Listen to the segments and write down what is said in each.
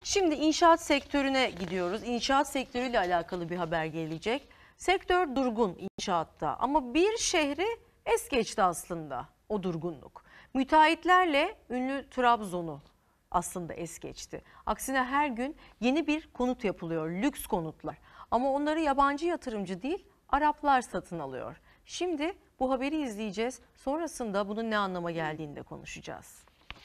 Şimdi inşaat sektörüne gidiyoruz. İnşaat sektörüyle alakalı bir haber gelecek. Sektör durgun inşaatta ama bir şehri es geçti aslında o durgunluk. Müteahhitlerle ünlü Trabzon'u aslında es geçti. Aksine her gün yeni bir konut yapılıyor, lüks konutlar. Ama onları yabancı yatırımcı değil, Araplar satın alıyor. Şimdi bu haberi izleyeceğiz. Sonrasında bunun ne anlama geldiğini de konuşacağız.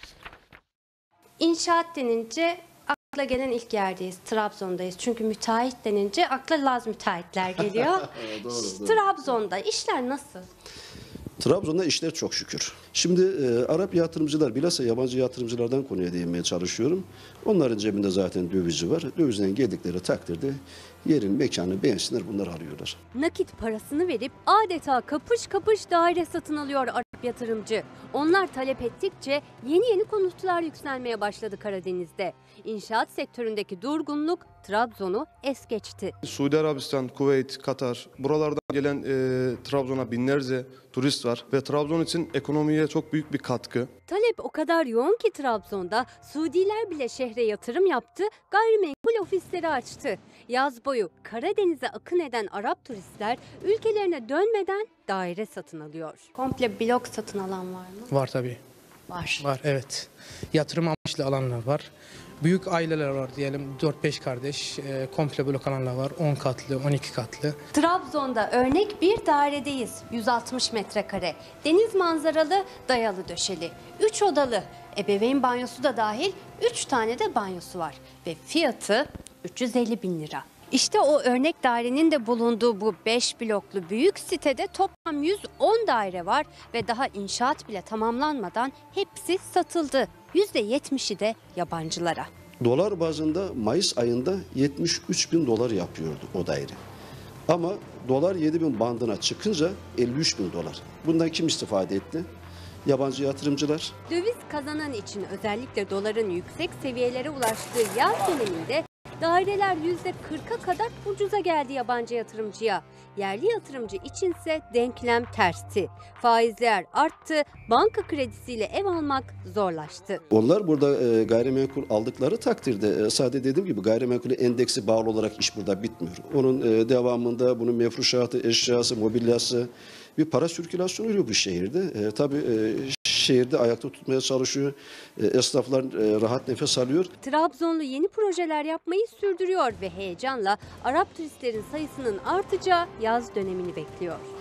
İnşaat denince akla gelen ilk yerdeyiz, Trabzon'dayız. Çünkü müteahhit denince akla Laz müteahhitler geliyor. Doğru. Trabzon'da işler nasıl? Trabzon'da işler çok şükür. Şimdi Arap yatırımcılar, bilhassa yabancı yatırımcılardan konuya değinmeye çalışıyorum. Onların cebinde zaten dövizi var. Dövizden geldikleri takdirde yerin, mekanı beğensinler, bunlar arıyorlar. Nakit parasını verip adeta kapış kapış daire satın alıyor Arap yatırımcı. Onlar talep ettikçe yeni konutlar yükselmeye başladı Karadeniz'de. İnşaat sektöründeki durgunluk Trabzon'u es geçti. Suudi Arabistan, Kuveyt, Katar, buralardan gelen Trabzon'a binlerce turist var ve Trabzon için ekonomiye çok büyük bir katkı. Talep o kadar yoğun ki Trabzon'da Suudiler bile şehre yatırım yaptı, gayrimenkul ofisleri açtı. Yaz boyu Karadeniz'e akın eden Arap turistler ülkelerine dönmeden daire satın alıyor. Komple blok satın alan var mı? Var tabii. Var. Var, evet. Yatırım amaçlı alanlar var. Büyük aileler var diyelim, 4-5 kardeş, komple blok alanlar var, 10 katlı, 12 katlı. Trabzon'da örnek bir dairedeyiz. 160 metrekare. Deniz manzaralı, dayalı döşeli. 3 odalı. Ebeveyn banyosu da dahil 3 tane de banyosu var. Ve fiyatı 350 bin lira. İşte o örnek dairenin de bulunduğu bu 5 bloklu büyük sitede toplam 110 daire var ve daha inşaat bile tamamlanmadan hepsi satıldı. %70'i de yabancılara. Dolar bazında Mayıs ayında 73 bin dolar yapıyordu o daire. Ama dolar 7 bin bandına çıkınca 53 bin dolar. Bundan kim istifade etti? Yabancı yatırımcılar. Döviz kazanan için özellikle doların yüksek seviyelere ulaştığı yaz döneminde daireler %40'a kadar ucuza geldi yabancı yatırımcıya. Yerli yatırımcı içinse denklem tersti. Faizler arttı, banka kredisiyle ev almak zorlaştı. Onlar burada gayrimenkul aldıkları takdirde sadece dediğim gibi gayrimenkulü endeksi bağlı olarak iş burada bitmiyor. Onun devamında bunun mefruşatı, eşyası, mobilyası bir para sirkülasyonu oluyor bu şehirde. Tabii şehirde ayakta tutmaya çalışıyor. Esnaflar rahat nefes alıyor. Trabzonlu yeni projeler yapmayı sürdürüyor ve heyecanla Arap turistlerin sayısının artacağı yaz dönemini bekliyor.